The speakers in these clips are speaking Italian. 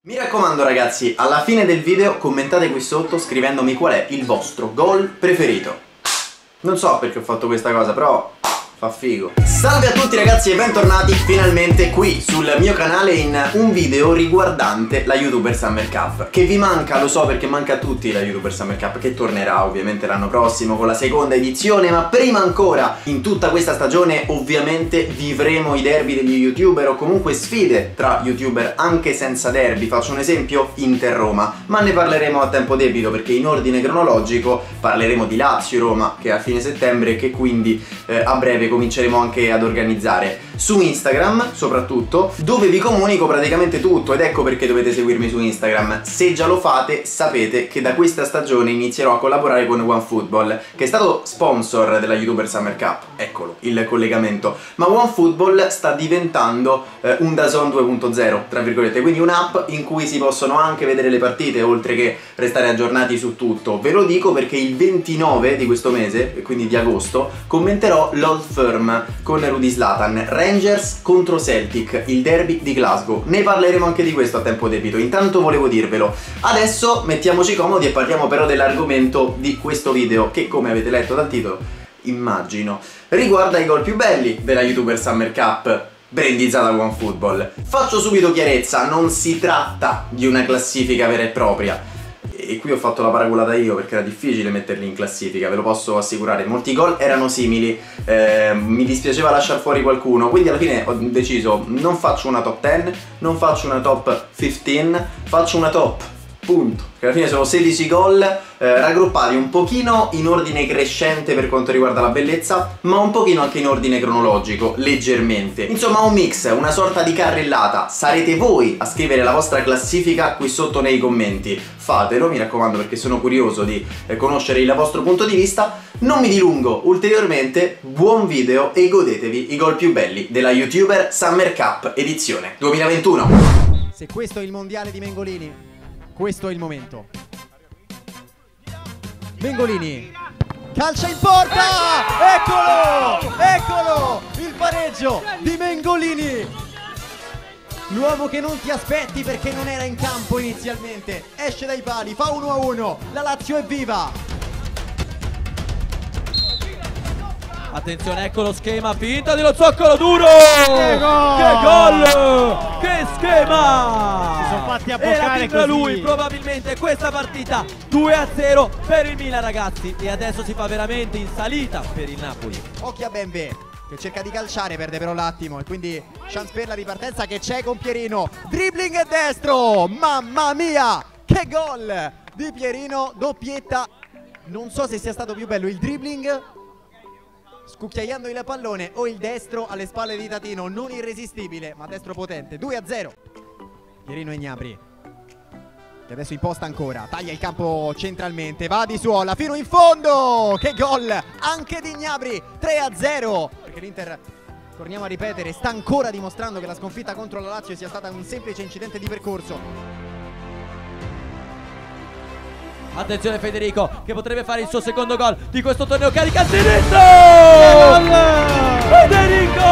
Mi raccomando ragazzi, alla fine del video commentate qui sotto scrivendomi qual è il vostro gol preferito. Non so perché ho fatto questa cosa, però fa figo. Salve a tutti ragazzi e bentornati finalmente qui sul mio canale in un video riguardante la YouTuber Summer Cup. Che vi manca, lo so perché manca a tutti la YouTuber Summer Cup, che tornerà ovviamente l'anno prossimo con la seconda edizione, ma prima ancora in tutta questa stagione ovviamente vivremo i derby degli YouTuber o comunque sfide tra YouTuber anche senza derby. Faccio un esempio, Inter-Roma, ma ne parleremo a tempo debito perché in ordine cronologico parleremo di Lazio-Roma che è a fine settembre e che quindi a breve cominceremo anche ad organizzare su Instagram soprattutto, dove vi comunico praticamente tutto, ed ecco perché dovete seguirmi su Instagram. Se già lo fate sapete che da questa stagione inizierò a collaborare con OneFootball, che è stato sponsor della YouTuber Summer Cup, eccolo il collegamento, ma OneFootball sta diventando un DAZN 2.0 tra virgolette, quindi un'app in cui si possono anche vedere le partite oltre che restare aggiornati su tutto. Ve lo dico perché il 29 di questo mese, quindi di agosto, commenterò l'Old Firm con Rudy Zlatan, Rangers contro Celtic, il derby di Glasgow. Ne parleremo anche di questo a tempo debito, intanto volevo dirvelo. Adesso mettiamoci comodi e parliamo però dell'argomento di questo video, che come avete letto dal titolo, immagino, riguarda i gol più belli della YouTuber Summer Cup brandizzata da OneFootball. Faccio subito chiarezza, non si tratta di una classifica vera e propria. E qui ho fatto la paraculata io perché era difficile metterli in classifica, ve lo posso assicurare. Molti gol erano simili, mi dispiaceva lasciare fuori qualcuno, quindi alla fine ho deciso non faccio una top 10, non faccio una top 15, faccio una top, punto. Che alla fine sono 16 gol raggruppati un pochino in ordine crescente per quanto riguarda la bellezza, ma un pochino anche in ordine cronologico, leggermente. Insomma un mix, una sorta di carrellata. Sarete voi a scrivere la vostra classifica qui sotto nei commenti. Fatelo, mi raccomando, perché sono curioso di conoscere il vostro punto di vista. Non mi dilungo ulteriormente, buon video e godetevi i gol più belli della YouTuber Summer Cup edizione 2021. Se questo è il mondiale di Mengolini, questo è il momento. Mengolini calcia in porta, eccolo, eccolo il pareggio di Mengolini, l'uomo che non ti aspetti perché non era in campo inizialmente, esce dai pali, fa 1-1, la Lazio è viva. Attenzione, ecco lo schema, finta dello zoccolo duro! Che gol! Che schema! Si sono fatti abboccare così. Lui così. probabilmente questa partita 2-0 per il Milan ragazzi, e adesso si fa veramente in salita per il Napoli. Occhio a Bembe che cerca di calciare, perde però l'attimo e quindi chance per la ripartenza che c'è con Pierino, dribbling e destro, mamma mia che gol di Pierino, doppietta. Non so se sia stato più bello il dribbling scucchiaiando il pallone o il destro alle spalle di Tatino, non irresistibile ma destro potente. 2-0 Pierino e Gnabry che adesso imposta ancora, taglia il campo centralmente, va di suola fino in fondo, che gol anche di Gnabry. 3-0 perché l'Inter, torniamo a ripetere, sta ancora dimostrando che la sconfitta contro la Lazio sia stata un semplice incidente di percorso. Attenzione Federico che potrebbe fare il suo secondo gol di questo torneo, carica a sinistra! Federico!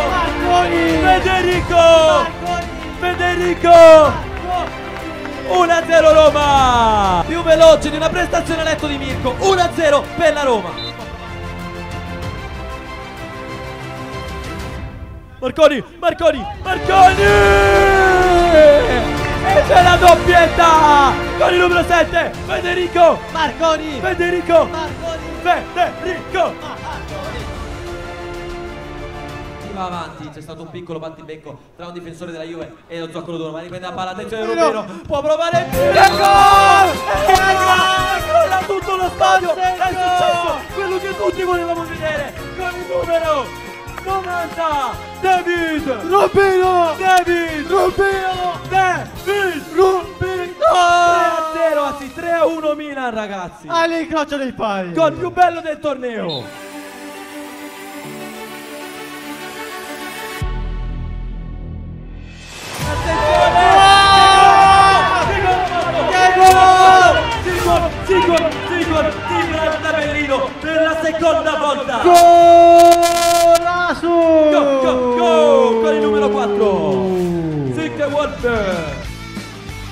Federico! 1-0 Roma! Più veloce di una prestazione a letto di Mirko, 1-0 per la Roma. Marconi! E c'è la doppietta con il numero 7, Federico Marconi. Si va avanti, c'è stato un piccolo battibecco tra un difensore della Juve e lo zoccolo duro, ma riprende la palla, attenzione Rubino, può provare il gol! Crolla tutto lo stadio, è successo quello che tutti volevamo vedere con il numero 90, David Rubino! 3-0, anzi 3-1 Milan ragazzi, All'incrocio dei pali, gol più bello del torneo. Attenzione! Sigor di Gran Tabellino per la seconda volta. Golasso! Go con il numero 4 Sick Wolf.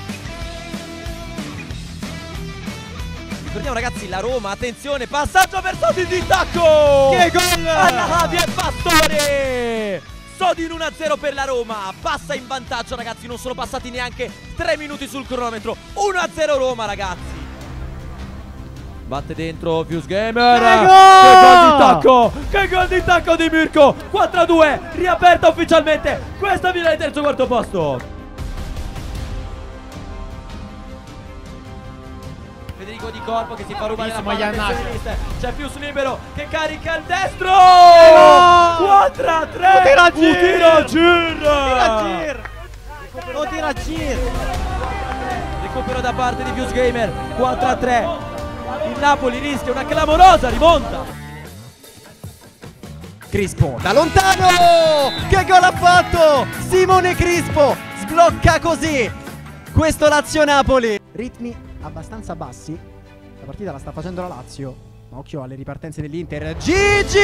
Ricordiamo ragazzi la Roma, attenzione, passaggio per Sodin di tacco! Che gol! Alla Javier Pastore! Sodin 1-0 per la Roma, passa in vantaggio ragazzi, non sono passati neanche 3 minuti sul cronometro. 1-0 Roma ragazzi. Batte dentro Fuse Gamer. Che gol di tacco! Che gol di tacco di Mirko! 4-2, riaperta ufficialmente questa finale del terzo quarto posto. Federico Di Corpo che si fa rubare la palla. C'è Fuse libero che carica il destro. 4-3. Otiragir. Recupero da parte di Fuse Gamer. 4-3. Il Napoli rischia una clamorosa rimonta. Crispo da lontano. Che gol ha fatto Simone Crispo. Sblocca così questo Lazio-Napoli. Ritmi abbastanza bassi. La partita la sta facendo la Lazio, ma occhio alle ripartenze dell'Inter. Gigi!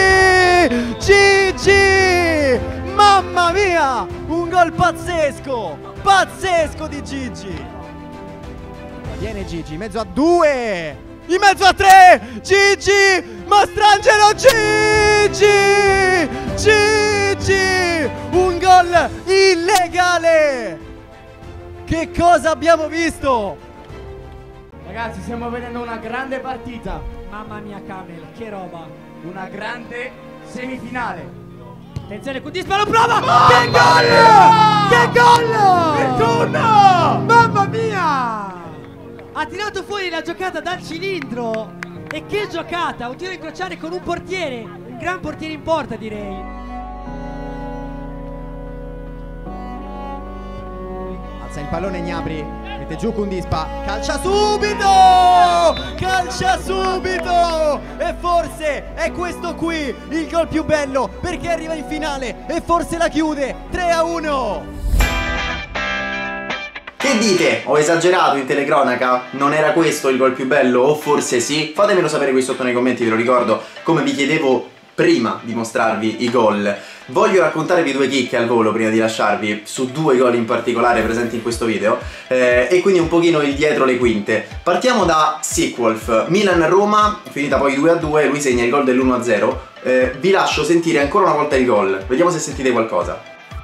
Gigi! Mamma mia! Un gol pazzesco! Pazzesco di Gigi! Viene Gigi in mezzo a 2, in mezzo a 3. Gigi! Mastrangelo! Gigi! Gigi! Un gol illegale! Che cosa abbiamo visto? Ragazzi, stiamo vedendo una grande partita, Mamma mia Camel, che roba. una grande semifinale. Attenzione, Kudispa lo prova. Che gol! Che gol! Ritorna! Mamma mia! Ha tirato fuori la giocata dal cilindro. E che giocata! Un tiro a incrociare con un portiere. Un gran portiere in porta, direi. Alza il pallone Gnabry, mette giù Kundispa, calcia subito! Calcia subito! E forse è questo qui il gol più bello, perché arriva in finale e forse la chiude 3-1! Che dite? Ho esagerato in telecronaca? Non era questo il gol più bello? O forse sì? Fatemelo sapere qui sotto nei commenti, ve lo ricordo, come vi chiedevo prima di mostrarvi i gol. Voglio raccontarvi due chicche al volo prima di lasciarvi su due gol in particolare presenti in questo video e quindi un pochino il dietro le quinte. Partiamo da Sequolf, Milan-Roma, finita poi 2-2, lui segna il gol dell'1-0. Vi lascio sentire ancora una volta il gol, vediamo se sentite qualcosa.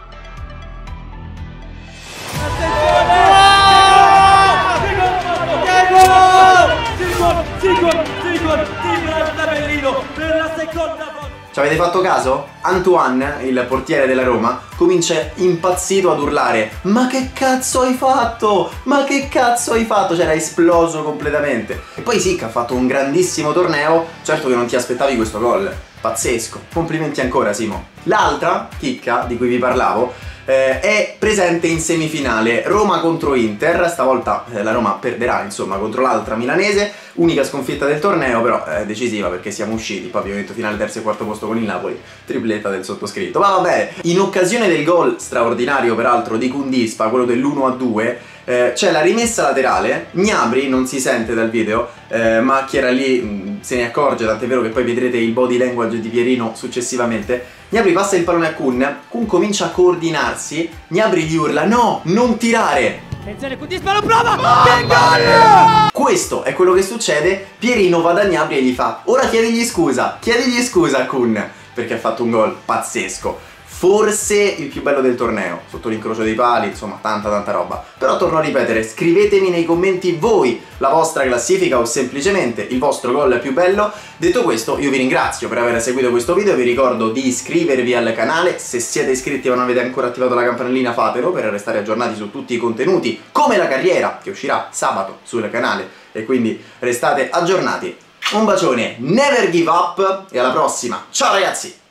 Per la seconda volta. Ci avete fatto caso? Antoine, il portiere della Roma, comincia impazzito ad urlare: ma che cazzo hai fatto? Ma che cazzo hai fatto? C'era esploso completamente. E poi sì che ha fatto un grandissimo torneo, certo che non ti aspettavi questo gol. Pazzesco, complimenti ancora Simo. L'altra chicca di cui vi parlavo è presente in semifinale, Roma contro Inter. Stavolta la Roma perderà insomma contro l'altra milanese, unica sconfitta del torneo, però decisiva perché siamo usciti, poi abbiamo detto finale terzo e quarto posto con il Napoli, tripletta del sottoscritto. Ma vabbè, in occasione del gol straordinario peraltro di Kundispa, quello dell'1-2, c'è la rimessa laterale. Gnabry non si sente dal video, ma chi era lì se ne accorge, tant'è vero che poi vedrete il body language di Pierino successivamente. Gnabry passa il pallone a Kun comincia a coordinarsi, Gnabry gli urla: no, non tirare! Attenzione, Kudispa lo prova. Che gol! Questo è quello che succede. Pierino va da Gnabry e gli fa: ora chiedigli scusa a Kun, perché ha fatto un gol pazzesco. Forse il più bello del torneo, sotto l'incrocio dei pali, insomma tanta roba. Però torno a ripetere, scrivetemi nei commenti voi la vostra classifica o semplicemente il vostro gol più bello. Detto questo, io vi ringrazio per aver seguito questo video, vi ricordo di iscrivervi al canale, se siete iscritti e non avete ancora attivato la campanellina fatelo per restare aggiornati su tutti i contenuti, come la carriera che uscirà sabato sul canale, e quindi restate aggiornati. Un bacione, never give up e alla prossima, ciao ragazzi!